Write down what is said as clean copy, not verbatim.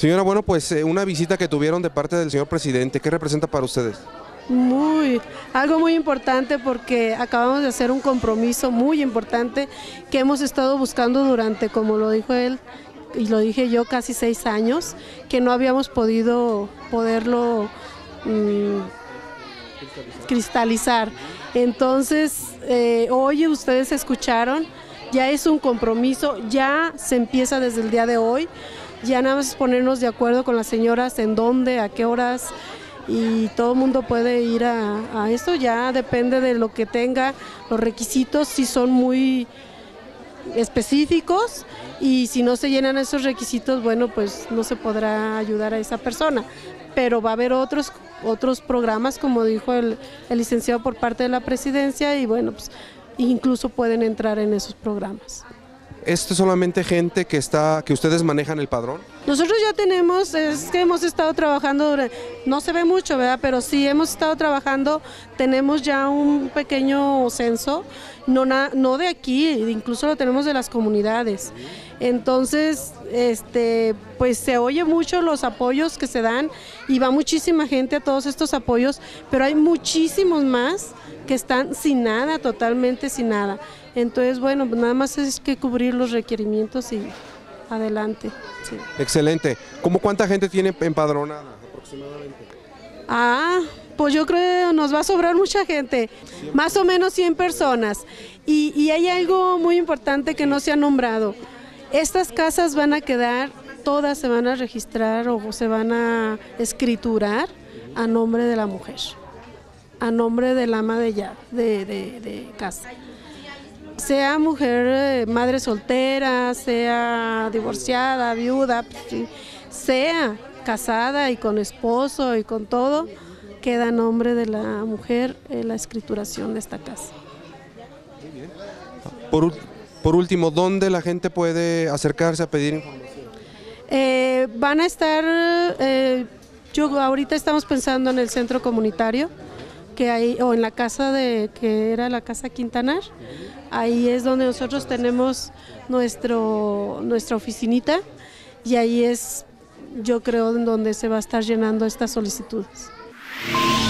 Señora, bueno, pues una visita que tuvieron de parte del señor presidente, ¿qué representa para ustedes? Algo muy importante porque acabamos de hacer un compromiso muy importante que hemos estado buscando durante, como lo dijo él y lo dije yo, casi 6 años, que no habíamos poderlo cristalizar. Entonces, hoy ustedes escucharon, ya es un compromiso, ya se empieza desde el día de hoy, ya nada más es ponernos de acuerdo con las señoras en dónde, a qué horas, y todo el mundo puede ir a esto, ya depende de lo que tenga, los requisitos si son muy específicos y si no se llenan esos requisitos, bueno, pues no se podrá ayudar a esa persona, pero va a haber otros programas, como dijo el licenciado por parte de la presidencia, y bueno, pues incluso pueden entrar en esos programas. ¿Esto es solamente gente que ustedes manejan el padrón? Nosotros ya tenemos, es que hemos estado trabajando, no se ve mucho, ¿verdad? Pero sí hemos estado trabajando, tenemos ya un pequeño censo, no de aquí, incluso lo tenemos de las comunidades. Entonces, pues se oye mucho los apoyos que se dan y va muchísima gente a todos estos apoyos, pero hay muchísimos más que están sin nada, totalmente sin nada. Entonces, bueno, pues nada más es que cubrir los requerimientos y adelante. Sí. Excelente. ¿Cómo cuánta gente tiene empadronada aproximadamente? Pues yo creo que nos va a sobrar mucha gente, más o menos 100 personas. Y hay algo muy importante que no se ha nombrado. Estas casas van a quedar, todas se van a registrar o se van a escriturar a nombre de la mujer, a nombre del ama de casa. Sea mujer, madre soltera, sea divorciada, viuda, sea casada y con esposo y con todo, queda a nombre de la mujer la escrituración de esta casa. Muy bien. Por último, ¿dónde la gente puede acercarse a pedir información? Van a estar, ahorita estamos pensando en el centro comunitario, que hay, o en la casa que era la Casa Quintanar. Ahí es donde nosotros tenemos nuestra oficinita y ahí es, yo creo, en donde se va a estar llenando estas solicitudes.